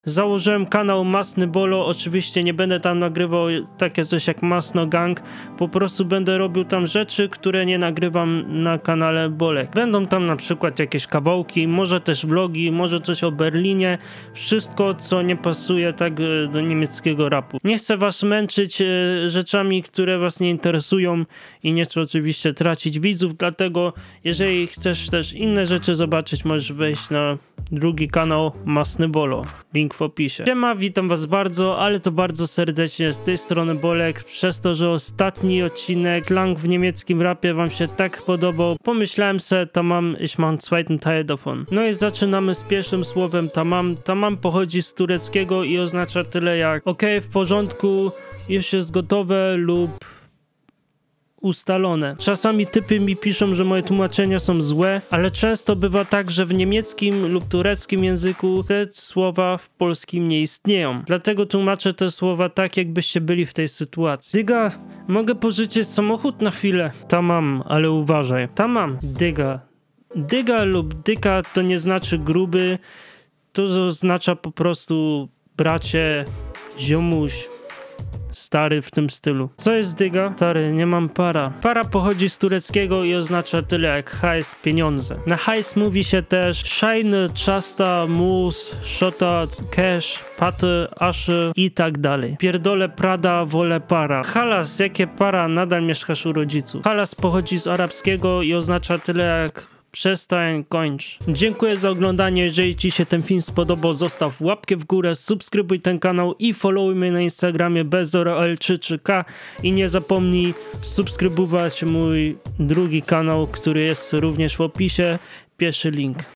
Założyłem kanał Masny Bolo, oczywiście nie będę tam nagrywał takie coś jak Masno Gang, po prostu będę robił tam rzeczy, które nie nagrywam na kanale Bolek. Będą tam na przykład jakieś kawałki, może też vlogi, może coś o Berlinie, wszystko co nie pasuje tak do niemieckiego rapu. Nie chcę was męczyć rzeczami, które was nie interesują i nie chcę oczywiście tracić widzów, dlatego jeżeli chcesz też inne rzeczy zobaczyć, możesz wejść na drugi kanał Masny Bolo. Link w opisie. Siema, witam was bardzo, ale to bardzo serdecznie z tej strony Bolek. Przez to, że ostatni odcinek slang w niemieckim rapie wam się tak podobał, pomyślałem se, tamam, ich mam zweiten Teil davon. No i zaczynamy z pierwszym słowem tamam. Tamam pochodzi z tureckiego i oznacza tyle jak okej, w porządku, już jest gotowe lub ustalone. Czasami typy mi piszą, że moje tłumaczenia są złe, ale często bywa tak, że w niemieckim lub tureckim języku te słowa w polskim nie istnieją. Dlatego tłumaczę te słowa tak, jakbyście byli w tej sytuacji. Dyga, mogę pożyczyć samochód na chwilę? Tamam, ale uważaj. Tamam, dyga. Dyga lub dyka to nie znaczy gruby, to oznacza po prostu bracie, ziomuś, stary w tym stylu. Co jest dyga? Stary, nie mam para. Para pochodzi z tureckiego i oznacza tyle jak hajs, pieniądze. Na hajs mówi się też szajny, czasta, mus, szota, cash, paty, aszy i tak dalej. Pierdolę Prada, wolę para. Halas, jakie para, nadal mieszkasz u rodziców. Halas pochodzi z arabskiego i oznacza tyle jak przestań, kończ. Dziękuję za oglądanie. Jeżeli ci się ten film spodobał, zostaw łapkę w górę, subskrybuj ten kanał i followuj mnie na Instagramie bezorol33k i nie zapomnij subskrybować mój drugi kanał, który jest również w opisie. Pierwszy link.